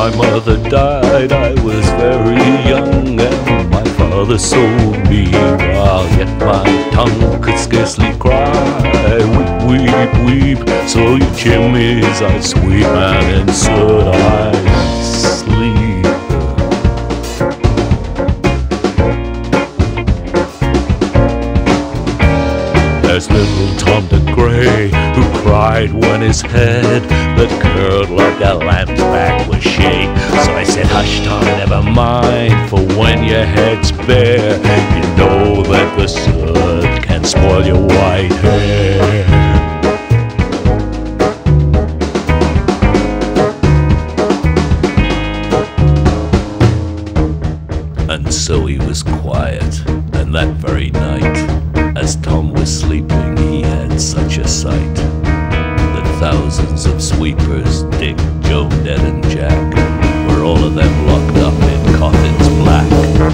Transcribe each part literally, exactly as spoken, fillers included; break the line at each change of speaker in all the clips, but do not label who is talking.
my mother died, I was very young, and my father sold me, while yet my tongue could scarcely cry. Weep, weep, weep, so you chimneys I sweep, and insert I sleep. There's little Tom the Grey, who cried when his head that curled like a lamb's back was shaved. So I said, hush Tom, never mind, for when your head's bare, you know that the soot can spoil your white hair. And so he was quiet, and that very night, as Tom was sleeping, he had such a sight that thousands of sweepers, Dick, Joe, Ned and Jack, were all of them locked up in coffins black.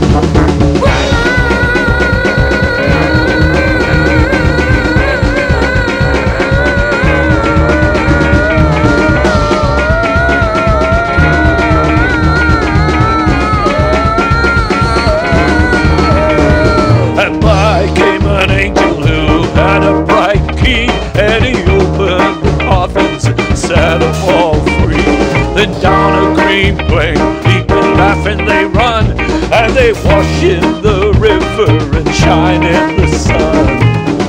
And by came an angel who had a bright key, and he opened the coffins and set them all free. Then down a green plain, people laughing they run, and they wash in the river and shine in the sun.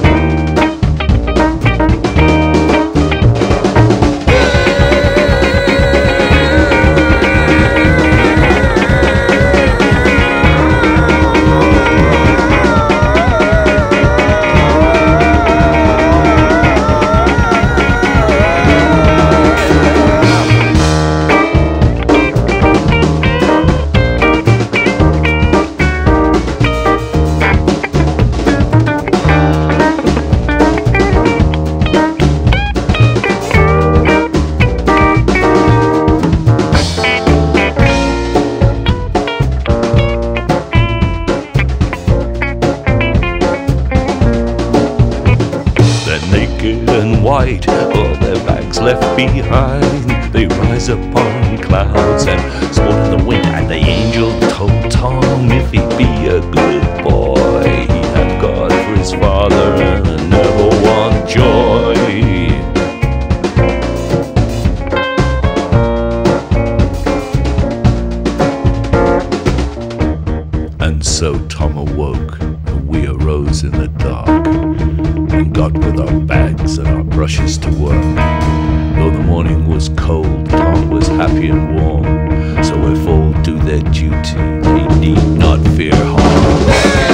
White, all their bags left behind, they rise upon clouds and sport in the wind. And the angel told Tom if he'd be a good boy, he'd have God for his father and never want joy. And so Tom awoke, and we arose in the dark, and got with our bags and our brushes to work. Though the morning was cold, Tom was happy and warm, so if all do their duty, they need not fear harm.